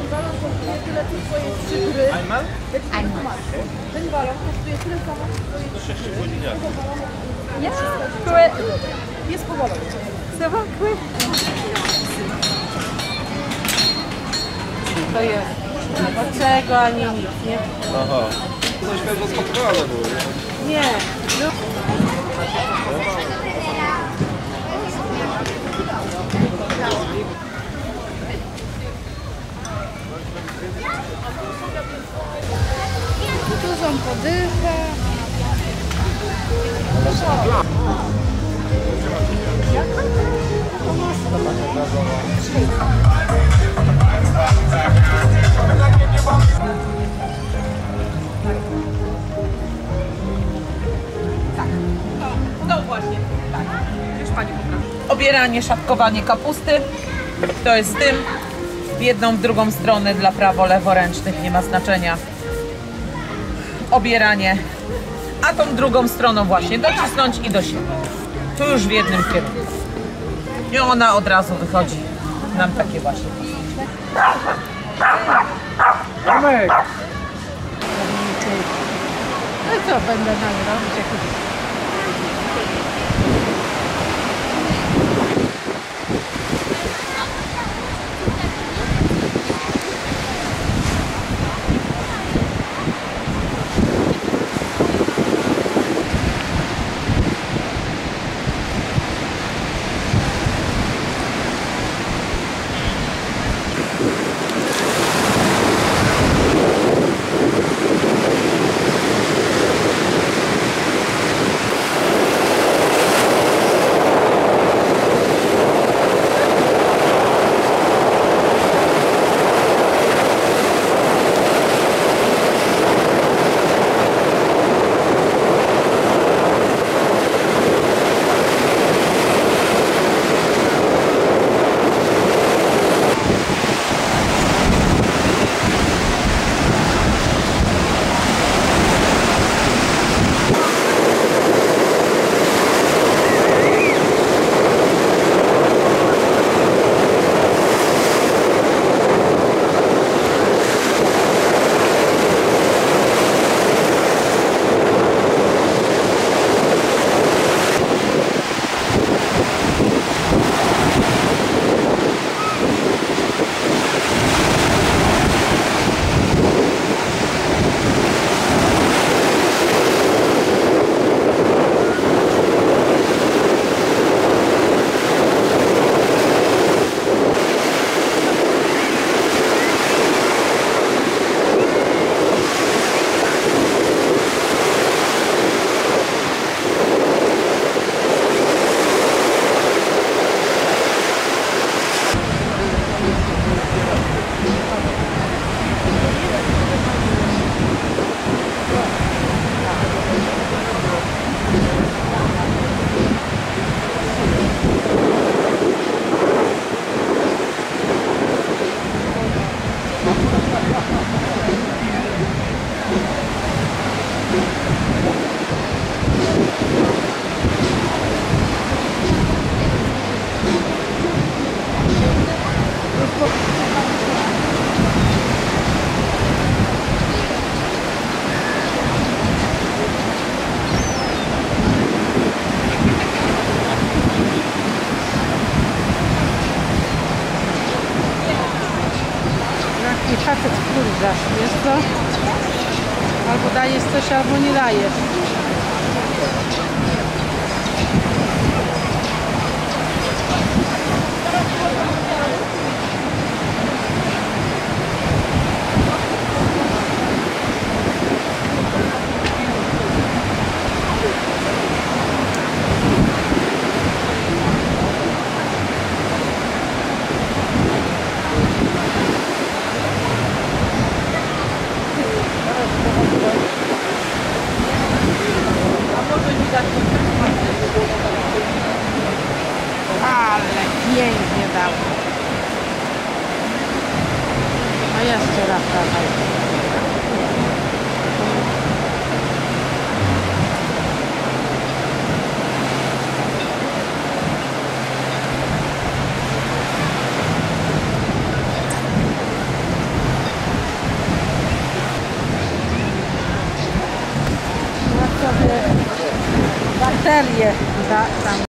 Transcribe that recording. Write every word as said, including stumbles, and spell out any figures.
ten balon kosztuje tyle, co twoje trzy gry. Einmal? Einmal. Ten balon kosztuje tyle samo, co twoje trzy gry. Ja, cool. Jest powolony. Super cool. To jest. Od czego, ani nic, nie? Aha. Coś pewnie spotkane było, nie? Nie. No. Tu są podycha. No właśnie, tak. Już pani pokaże. Obieranie, szatkowanie kapusty. To jest z tym. W jedną, w drugą stronę dla prawo-leworęcznych nie ma znaczenia. Obieranie. A tą drugą stroną właśnie docisnąć i do siebie. Tu już w jednym kierunku. I ona od razu wychodzi nam takie właśnie. Tomek! No i co będę nagrywać? Jakieś... Taki facet wkurzasz, wiesz co? Albo dajesz coś, albo nie dajesz. Ale pięknie dał. A jeszcze raz dawaj. Bakterie. Da, tam.